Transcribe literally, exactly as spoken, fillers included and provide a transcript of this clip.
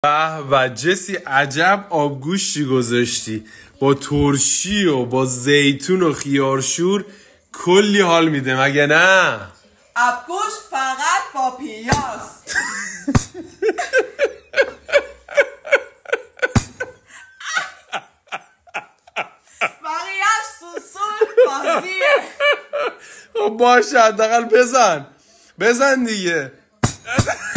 به و جسی عجب آبگوشتی گذاشتی با ترشی و با زیتون و خیارشور کلی حال میده مگه نه؟ آبگوش فقط با پیاز. بقیه‌اش سوسول بازیه. خب باشه حداقل بزن بزن دیگه.